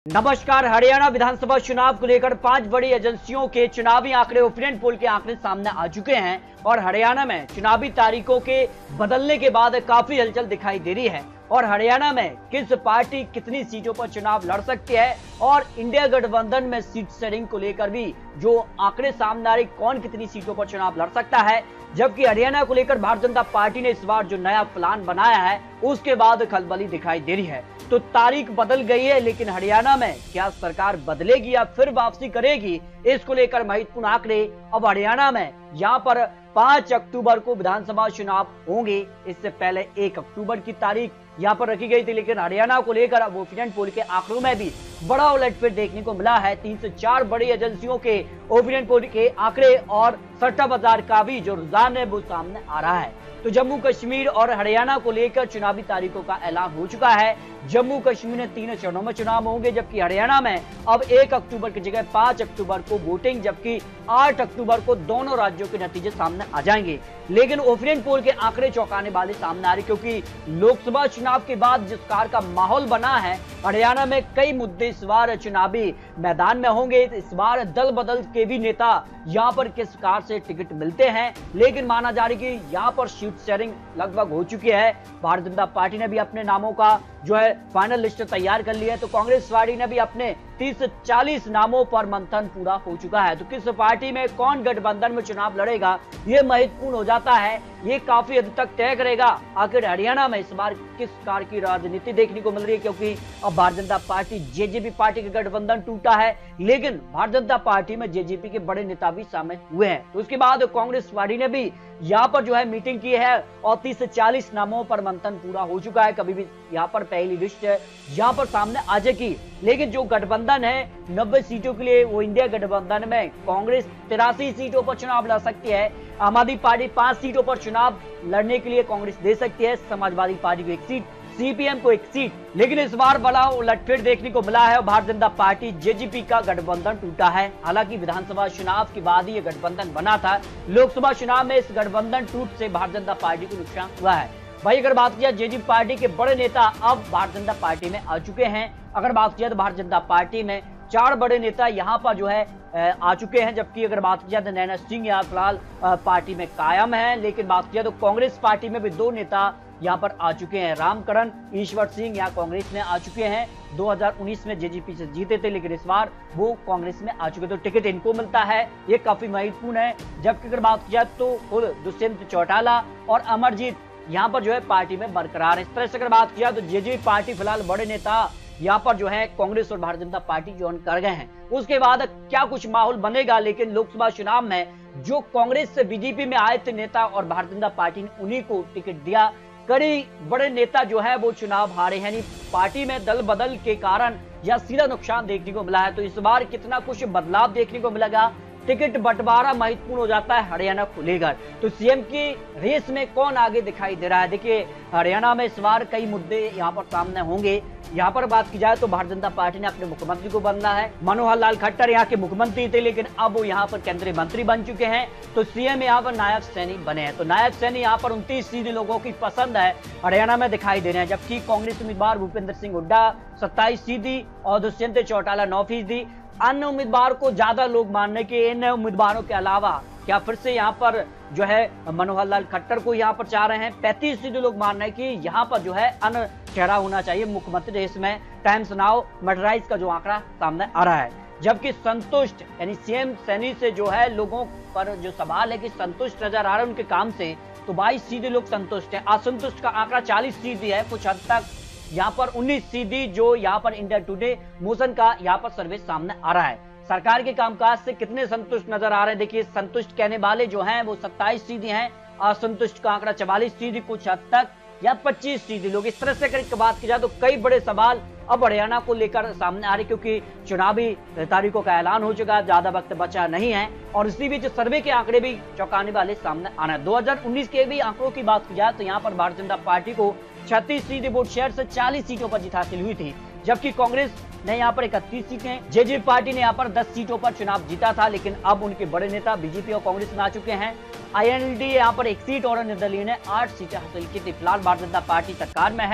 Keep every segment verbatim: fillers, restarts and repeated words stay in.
नमस्कार। हरियाणा विधानसभा चुनाव को लेकर पांच बड़ी एजेंसियों के चुनावी आंकड़े, ओपिनियन पोल के आंकड़े सामने आ चुके हैं और हरियाणा में चुनावी तारीखों के बदलने के बाद काफी हलचल दिखाई दे रही है। और हरियाणा में किस पार्टी कितनी सीटों पर चुनाव लड़ सकती है और इंडिया गठबंधन में सीट शेयरिंग को लेकर भी जो आंकड़े सामने आ रहे, कौन कितनी सीटों पर चुनाव लड़ सकता है। जबकि हरियाणा को लेकर भारतीय जनता पार्टी ने इस बार जो नया प्लान बनाया है उसके बाद खलबली दिखाई दे रही है। तो तारीख बदल गई है, लेकिन हरियाणा में क्या सरकार बदलेगी या फिर वापसी करेगी, इसको लेकर महत्वपूर्ण आंकड़े। अब हरियाणा में यहाँ पर पांच अक्टूबर को विधानसभा चुनाव होंगे। इससे पहले एक अक्टूबर की तारीख यहाँ पर रखी गई थी, लेकिन हरियाणा को लेकर अब ओपिनियन पोल के आंकड़ों में भी बड़ा उलटफेर देखने को मिला है। तीन से चार बड़ी एजेंसियों के ओपिनियन पोल के आंकड़े और सट्टा बाजार का भी जो रुझान है वो सामने आ रहा है। तो जम्मू कश्मीर और हरियाणा को लेकर चुनावी तारीखों का ऐलान हो चुका है। जम्मू कश्मीर में तीन चरणों में चुनाव होंगे, जबकि हरियाणा में अब एक अक्टूबर की जगह पांच अक्टूबर को वोटिंग, जबकि आठ अक्टूबर को दोनों राज्यों के नतीजे सामने आ जाएंगे। लेकिन ओपिनियन पोल के आंकड़े चौंकाने वाले सामने आ रहे, क्योंकि लोकसभा चुनाव के बाद जिस कार का माहौल बना है, हरियाणा में कई मुद्दे इस बार चुनावी मैदान में होंगे। इस बार दल बदल के भी नेता यहाँ पर किस कार से टिकट मिलते हैं, लेकिन माना जा रहा है कि यहाँ पर सीट शेयरिंग लगभग हो चुकी है। भारतीय जनता पार्टी ने भी अपने नामों का जो है फाइनल लिस्ट तैयार कर लिया है, तो कांग्रेस पार्टी ने भी अपने तीस से चालीस नामों पर मंथन पूरा हो चुका है। तो किस पार्टी में कौन गठबंधन में चुनाव लड़ेगा, ये महत्वपूर्ण हो जाता है। ये काफी हद तक तय करेगा आखिर हरियाणा में इस बार किस कार की राजनीति देखने को मिल रही है, क्योंकि अब भारतीय जनता पार्टी जेजेपी पार्टी का गठबंधन टूटा है, लेकिन भारतीय जनता पार्टी में जेजेपी के बड़े नेता भी शामिल हुए हैं। तो उसके बाद कांग्रेस पार्टी ने भी यहाँ पर जो है मीटिंग की है और तीस से चालीस नामों पर मंथन पूरा हो चुका है। कभी भी यहाँ पर पहली लिस्ट है यहाँ पर सामने आ जाएगी, लेकिन जो गठबंधन है नब्बे सीटों के लिए, वो इंडिया गठबंधन में कांग्रेस तिरासी सीटों पर चुनाव लड़ सकती है। आम आदमी पार्टी पांच सीटों पर चुनाव लड़ने के लिए कांग्रेस दे सकती है, समाजवादी पार्टी को एक सीट, सीपीएम को एक सीट। लेकिन इस बार बड़ा उलटफेर देखने को मिला है और भारतीय जनता पार्टी जेजेपी का गठबंधन टूटा है। हालांकि विधानसभा चुनाव के बाद ही यह गठबंधन बना था, लोकसभा चुनाव में इस गठबंधन टूट से भारतीय जनता पार्टी को नुकसान हुआ है। भाई अगर बात किया जेजेपी पार्टी के बड़े नेता अब भारतीय जनता पार्टी में आ चुके हैं। अगर बात किया तो भारतीय जनता पार्टी में चार बड़े नेता यहाँ पर जो है आ चुके हैं, जबकि अगर बात किया तो नैना सिंह यहाँ फिलहाल पार्टी में कायम है। लेकिन बात किया तो कांग्रेस पार्टी में भी दो नेता यहाँ पर आ चुके हैं। रामकरण ईश्वर सिंह यहाँ कांग्रेस में आ चुके हैं, दो हज़ार उन्नीस में जेजेपी से जीते थे, लेकिन इस बार वो कांग्रेस में आ चुके, तो टिकट इनको मिलता है, ये काफी महत्वपूर्ण है। जबकि अगर बात किया तो खुद दुष्यंत चौटाला और अमरजीत यहाँ पर जो है पार्टी में बरकरार है। इस तरह से अगर बात किया तो जेजेपी पार्टी फिलहाल बड़े नेता यहाँ पर जो है कांग्रेस और भारतीय जनता पार्टी ज्वाइन कर गए हैं। उसके बाद क्या कुछ माहौल बनेगा, लेकिन लोकसभा चुनाव में जो कांग्रेस से बीजेपी में आए थे नेता और भारतीय जनता पार्टी ने उन्हीं को टिकट दिया। कई बड़े नेता जो है वो चुनाव हारे हैं, यानी पार्टी में दल बदल के कारण या सीधा नुकसान देखने को मिला है। तो इस बार कितना कुछ बदलाव देखने को मिलेगा, टिकट बंटवारा महत्वपूर्ण हो जाता है हरियाणा को लेकर। तो सीएम की रेस में कौन आगे दिखाई दे रहा है, देखिए हरियाणा में इस बार कई मुद्दे यहाँ पर सामने होंगे। यहाँ पर बात की जाए तो भारतीय जनता पार्टी ने अपने मुख्यमंत्री को बदला है। मनोहर लाल खट्टर यहाँ के मुख्यमंत्री थे, लेकिन अब वो यहाँ पर केंद्रीय मंत्री बन चुके हैं। तो सीएम यहाँ पर नायब सैनी बने हैं। तो नायब सैनी यहाँ पर उनतीस सीधे लोगों की पसंद है हरियाणा में दिखाई दे रहे हैं, जबकि कांग्रेस उम्मीदवार भूपेंद्र सिंह हुड्डा सत्ताईस सीधी और दुष्यंत चौटाला नौ फीसदी। अन्य उम्मीदवार को ज्यादा लोग मानने के, इन उम्मीदवारों के अलावा क्या फिर से यहाँ पर जो है मनोहर लाल खट्टर को यहाँ पर चाह रहे हैं। पैंतीस सीधे लोग मान रहे हैं कि यहाँ पर जो है अन्य चेहरा होना चाहिए मुख्यमंत्री रेस में। टाइम्स नाउ मर्डराइज का जो आंकड़ा सामने आ रहा है, जबकि संतुष्ट यानी सीएम सैनी से जो है लोगों पर जो सवाल है कि संतुष्ट नजर आ रहे हैं उनके काम से, तो बाईस सीधे लोग संतुष्ट है। असंतुष्ट का आंकड़ा चालीस सीधी है, कुछ हद तक यहाँ पर उन्नीस सीधी जो यहाँ पर इंडिया टुडे मोशन का यहाँ पर सर्वे सामने आ रहा है। सरकार के कामकाज से कितने संतुष्ट नजर आ रहे हैं, देखिए संतुष्ट कहने वाले जो हैं वो सत्ताईस सीधी हैं, असंतुष्ट का आंकड़ा चवालीस सीधी, कुछ हद तक या पच्चीस सीधी लोग। इस तरह से अगर बात की जाए तो कई बड़े सवाल अब हरियाणा को लेकर सामने आ रहे, क्योंकि चुनावी तारीखों का ऐलान हो चुका है, ज्यादा वक्त बचा नहीं है। और इसी बीच सर्वे के आंकड़े भी चौंकाने वाले सामने आना है। दो हज़ार उन्नीस के भी आंकड़ों की बात की जाए तो यहाँ पर भारतीय जनता पार्टी को छत्तीस सीधी वोट शेयर से चालीस सीटों पर जीत हासिल हुई थी, जबकि कांग्रेस ने यहाँ पर इकतीस सीटें, जेजेपी पार्टी ने यहाँ पर दस सीटों पर चुनाव जीता था, लेकिन अब उनके बड़े नेता बीजेपी और कांग्रेस में आ चुके हैं। आईएनएलडी यहाँ पर एक सीट और निर्दलीय ने आठ सीटें हासिल की थी। फिलहाल भारतीय जनता पार्टी सरकार में है,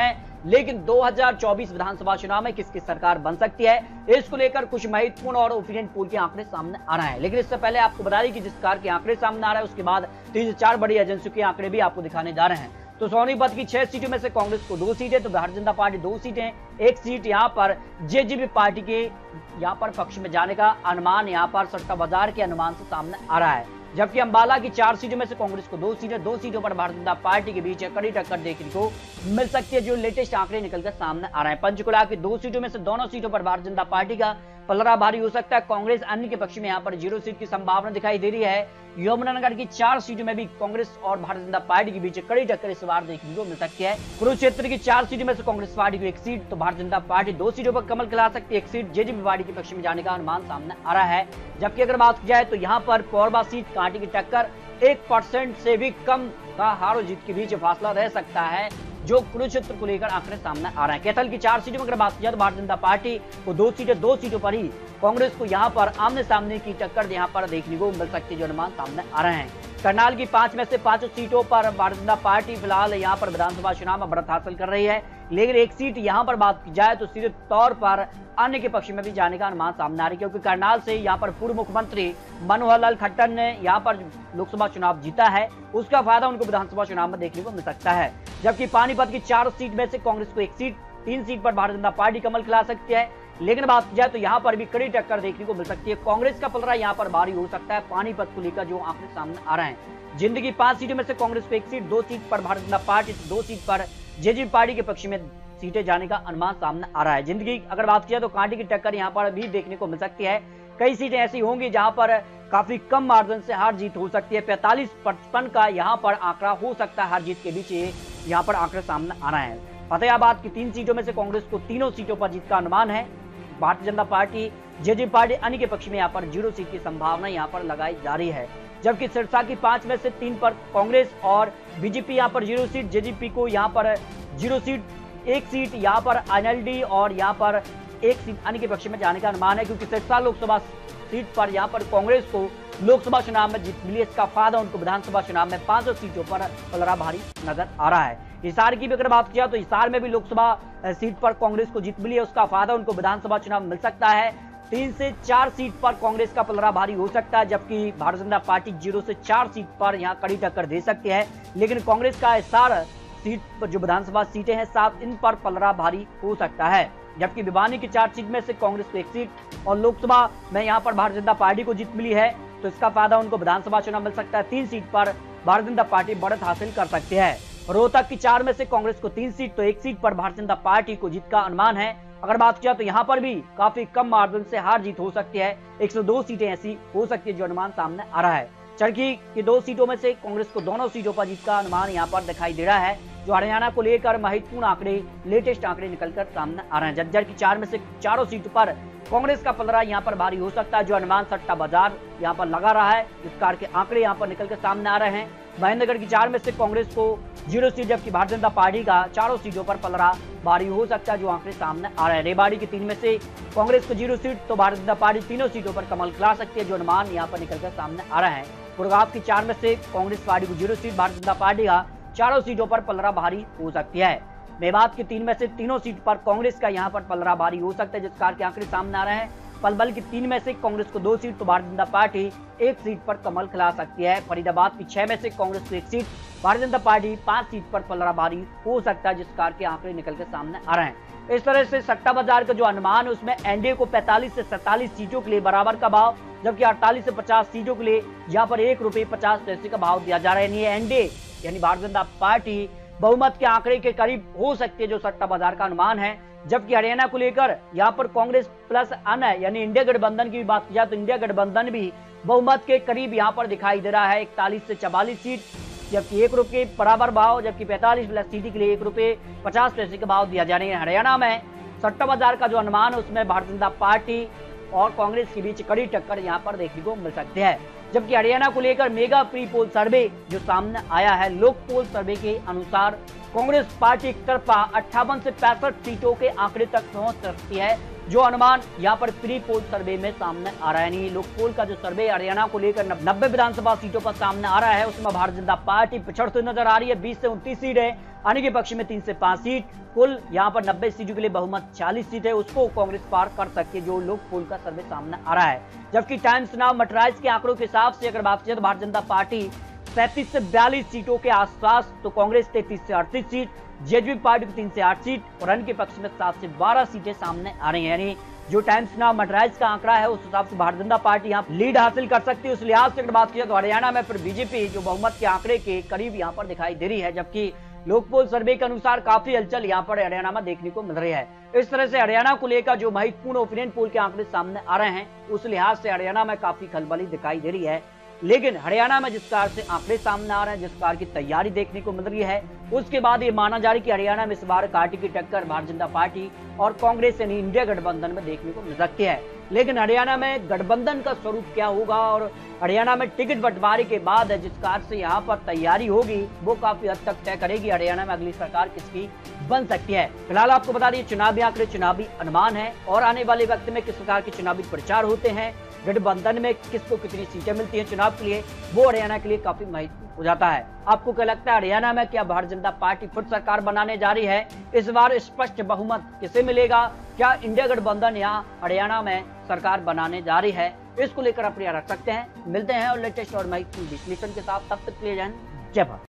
लेकिन दो हज़ार चौबीस विधानसभा चुनाव में किसकी सरकार बन सकती है, इसको लेकर कुछ महत्वपूर्ण और ओपिनियन पोल के आंकड़े सामने आ रहे हैं। लेकिन इससे पहले आपको बता दें कि जिस प्रकार के आंकड़े सामने आ रहे हैं उसके बाद तीन से चार बड़ी एजेंसियों के आंकड़े भी आपको दिखाने जा रहे हैं। तो सोनीपत की छह सीटों में से कांग्रेस को दो सीटें, तो भारतीय जनता पार्टी दो सीटें, एक सीट यहां पर जेजेपी पार्टी के यहां पर पक्ष में जाने का अनुमान यहां पर सट्टा बाजार के अनुमान से सामने आ रहा है। जबकि अंबाला की चार सीटों में से कांग्रेस को दो सीटें, दो सीटों पर भारतीय जनता पार्टी के बीच कड़ी टक्कर देखने को मिल सकती है, जो लेटेस्ट आंकड़े निकलकर सामने आ रहे हैं। पंचकुला की दो सीटों में से दोनों सीटों पर भारतीय जनता पार्टी का पलड़ा भारी हो सकता है। कांग्रेस अन्य के पक्ष में यहां पर जीरो सीट की संभावना दिखाई दे रही है। यमुनानगर की चार सीटों में भी कांग्रेस और भारतीय जनता पार्टी के बीच कड़ी टक्कर इस बार देखने को मिल सकती है। कुरुक्षेत्र की चार सीटों में से कांग्रेस पार्टी को एक सीट, तो भारतीय जनता पार्टी दो सीटों पर कमल खिला सकती है, एक सीट जेजेपी पार्टी के पक्ष में जाने का अनुमान सामने आ रहा है। जबकि अगर बात की जाए तो यहाँ पर कोरबा सीट कांटे की टक्कर एक परसेंट से भी कम का हार जीत के बीच फासला रह सकता है, जो कुरुक्षेत्र को लेकर आंकड़े सामने आ रहे हैं। कैथल की चार सीटों में अगर बात की जाए तो भारतीय जनता पार्टी को दो सीटें, दो सीटों पर ही कांग्रेस को यहां पर आमने सामने की टक्कर यहां पर देखने को मिल सकती है, जो अनुमान सामने आ रहे हैं। करनाल की पांच में से पांचों सीटों पर भारतीय जनता पार्टी फिलहाल यहां पर विधानसभा चुनाव में बढ़त हासिल कर रही है, लेकिन एक सीट यहां पर बात की जाए तो सीधे तौर पर अन्य के पक्ष में भी जाने का अनुमान सामने आ रही है, क्योंकि करनाल से यहां पर पूर्व मुख्यमंत्री मनोहर लाल खट्टर ने यहां पर लोकसभा चुनाव जीता है, उसका फायदा उनको विधानसभा चुनाव में देखने को मिल सकता है। जबकि पानीपत की चार सीट में से कांग्रेस को एक सीट, तीन सीट पर भारतीय जनता पार्टी कमल खिला सकती है, लेकिन बात की जाए तो यहाँ पर भी कड़ी टक्कर देखने को मिल सकती है। कांग्रेस का पलड़ा यहाँ पर भारी हो सकता है पानीपत को लेकर, जो आंकड़े सामने आ रहे हैं। जिंदगी पांच सीटों में से कांग्रेस को एक सीट, दो सीट पर भारतीय जनता पार्टी, दो सीट पर जेजेपी पार्टी के पक्ष में सीटें जाने का अनुमान सामने आ रहा है। जिंदगी अगर बात की जाए तो कांटे की टक्कर यहाँ पर भी देखने को मिल सकती है। कई सीटें ऐसी होंगी जहां पर काफी कम मार्जिन से हार जीत हो सकती है। पैंतालीस पचपन का यहाँ पर आंकड़ा हो सकता है हार जीत के बीच, यहाँ पर आंकड़े सामने आ रहे हैं। फतेहाबाद की तीन सीटों में से कांग्रेस को तीनों सीटों पर जीत का अनुमान है। भारतीय जनता पार्टी, जेजेपी पार्टी अन्य के पक्ष में यहाँ पर जीरो सीट की संभावना यहाँ पर लगाई जा रही है। जबकि सिरसा की पांच में से तीन पर कांग्रेस और बीजेपी यहाँ पर जीरो सीट, जेजेपी को यहाँ पर जीरो सीट, एक सीट यहाँ पर एनएलडी और यहाँ पर एक सीट अन्य के पक्ष में जाने का अनुमान है, क्योंकि सिरसा लोकसभा सीट पर यहाँ पर कांग्रेस को लोकसभा चुनाव में जीत मिली, इसका फायदा उनको विधानसभा चुनाव में पांचों सीटों पर पलड़ा भारी नजर आ रहा है। हिसार की भी अगर बात किया तो हिसार में भी लोकसभा सीट पर कांग्रेस को जीत मिली है, उसका फायदा उनको विधानसभा चुनाव में मिल सकता है। तीन से चार सीट पर कांग्रेस का पलड़ा भारी हो सकता है, जबकि भारतीय जनता पार्टी जीरो से चार सीट पर यहाँ कड़ी टक्कर दे सकती है, लेकिन कांग्रेस का हिसार सीट पर जो विधानसभा सीटें हैं सात, इन पर पलड़ा भारी हो सकता है। जबकि भिवानी की चार सीट में से कांग्रेस को एक सीट और लोकसभा में यहाँ पर भारतीय जनता पार्टी को जीत मिली है, तो इसका फायदा उनको विधानसभा चुनाव मिल सकता है। तीन सीट पर भारतीय जनता पार्टी बढ़त हासिल कर सकती है। रोहतक की चार में से कांग्रेस को तीन सीट, तो एक सीट पर भारतीय जनता पार्टी को जीत का अनुमान है। अगर बात किया तो यहाँ पर भी काफी कम मार्जिन से हार जीत हो सकती है, एक सौ दो सीटें ऐसी हो सकती है, जो अनुमान सामने आ रहा है। चरखी की दो सीटों में से कांग्रेस को दोनों सीटों पर जीत का अनुमान यहाँ पर दिखाई दे रहा है, जो हरियाणा को लेकर महत्वपूर्ण आंकड़े, लेटेस्ट आंकड़े निकलकर सामने आ रहे हैं। जज्जर की चार में से चारों सीटों पर कांग्रेस का पलड़ा यहाँ पर भारी हो सकता है, जो अनुमान सट्टा बाजार यहाँ पर लगा रहा है, इस प्रकार के आंकड़े यहाँ पर निकलकर सामने आ रहे हैं। महेंद्रगढ़ की चार में से कांग्रेस को जीरो सीट, जबकि भारतीय जनता पार्टी का चारों सीटों पर पलड़ा भारी हो सकता है, जो आंकड़े सामने आ रहे हैं। रेवाड़ी की तीन में से कांग्रेस को जीरो सीट, तो भारतीय जनता पार्टी तीनों सीटों पर कमल खिला सकती है, जो अनुमान यहाँ पर निकलकर सामने आ रहा है। गुड़गांव की चार में से कांग्रेस पार्टी को zero seat, Bharatiya Janata party का चारों सीटों पर पलड़ा भारी हो सकती है। मेवात की तीन में से तीनों सीट पर कांग्रेस का यहाँ पर पलड़ा भारी हो सकता है, जिस प्रकार के आंकड़े सामने आ रहे हैं। पलवल की तीन में से कांग्रेस को दो सीट, तो भारतीय जनता पार्टी एक सीट पर कमल खिला सकती है। फरीदाबाद की छह में से कांग्रेस को एक सीट, भारतीय जनता पार्टी पांच सीट पर पलड़ा भारी हो सकता है, जिस प्रकार के आंकड़े निकल के सामने आ रहे हैं। इस तरह से सट्टा बाजार का जो अनुमान है उसमें एनडीए को पैंतालीस से सैंतालीस सीटों के लिए बराबर का भाव, जबकि अड़तालीस से पचास सीटों के लिए यहाँ पर एक रुपये पचास पैसे का भाव दिया जा रहा है। यानी एनडीए यानी भारतीय जनता पार्टी बहुमत के आंकड़े के करीब हो सकती है, जो सट्टा बाजार का अनुमान है। जबकि हरियाणा को लेकर यहाँ पर कांग्रेस प्लस अन्य यानी इंडिया गठबंधन की बात की जाए तो इंडिया गठबंधन भी बहुमत के करीब यहाँ पर दिखाई दे रहा है, इकतालीस से चवालीस सीट, जबकि एक रुपये बराबर भाव, जबकि पैंतालीस प्लस सीटी के लिए एक रुपये पचास पैसे का भाव दिया जा रहा है। हरियाणा में सट्टा बाजार का जो अनुमान है उसमें भारतीय जनता पार्टी और कांग्रेस के बीच कड़ी टक्कर यहाँ पर देखने को मिल सकती है। जबकि हरियाणा को लेकर मेगा प्री पोल सर्वे जो सामने आया है, लोक पोल सर्वे के अनुसार कांग्रेस पार्टी एक तरफा अट्ठावन से पैंसठ सीटों के आंकड़े तक पहुंच सकती है, जो अनुमान यहाँ पर प्री पोल सर्वे में सामने आ रहा है। नहीं, लोक पोल का जो सर्वे हरियाणा को लेकर नब्बे विधानसभा सीटों पर सामने आ रहा है, उसमें भारतीय जनता पार्टी पिछड़ती नजर आ रही है। बीस से उनतीस सीट है, आने के पक्ष में तीन से पांच सीट, कुल यहाँ पर नब्बे सीटों के लिए बहुमत चालीस सीट है, उसको कांग्रेस पार कर सकती है, जो लोक पोल का सर्वे सामने आ रहा है। जबकि टाइम्स नाउ मटराइज के आंकड़ों के हिसाब से अगर बात करें तो भारतीय जनता पार्टी सैंतीस से बयालीस सीटों के आसपास, तो कांग्रेस तैंतीस से अड़तीस सीट, जेजेपी पार्टी को तीन से आठ सीट और अन्य के पक्ष में सात से बारह सीटें सामने आ रही हैं। यानी जो टाइम्स नाउ मटराइज का आंकड़ा है उस हिसाब से भारतीय जनता पार्टी यहाँ लीड हासिल कर सकती है। उस लिहाज से अगर बात की तो हरियाणा में फिर बीजेपी जो बहुमत के आंकड़े के करीब यहाँ पर दिखाई दे रही है, जबकि लोकपोल सर्वे के अनुसार काफी हलचल यहाँ पर हरियाणा में देखने को मिल रही है। इस तरह से हरियाणा को लेकर जो महत्वपूर्ण ओपिनियन पोल के आंकड़े सामने आ रहे हैं, उस लिहाज से हरियाणा में काफी खलबली दिखाई दे रही है। लेकिन हरियाणा में जिस प्रकार से आंकड़े सामने आ रहे हैं, जिस प्रकार की तैयारी देखने को मिल रही है, उसके बाद ये माना जा रहा है कि हरियाणा में इस बार पार्टी की टक्कर भारतीय जनता पार्टी और कांग्रेस यानी इंडिया गठबंधन में देखने को मिल सकती है। लेकिन हरियाणा में गठबंधन का स्वरूप क्या होगा और हरियाणा में टिकट बंटवारे के बाद जिस प्रकार से यहाँ पर तैयारी होगी, वो काफी हद तक तय करेगी हरियाणा में अगली सरकार किसकी बन सकती है। फिलहाल आपको बता दें चुनावी आंकड़े चुनावी अनुमान है और आने वाले वक्त में किस प्रकार के चुनावी प्रचार होते हैं, गठबंधन में किसको कितनी सीटें मिलती हैं चुनाव के लिए, वो हरियाणा के लिए काफी महत्वपूर्ण हो जाता है। आपको क्या लगता है हरियाणा में क्या भारतीय जनता पार्टी फिर सरकार बनाने जा रही है? इस बार स्पष्ट बहुमत किसे मिलेगा? क्या इंडिया गठबंधन यहाँ हरियाणा में सरकार बनाने जा रही है? इसको लेकर अपनी रख सकते हैं। मिलते हैं और लेटेस्ट और महत्वपूर्ण विश्लेषण के साथ, तब तक के लिए जय हिंद, जय भारत।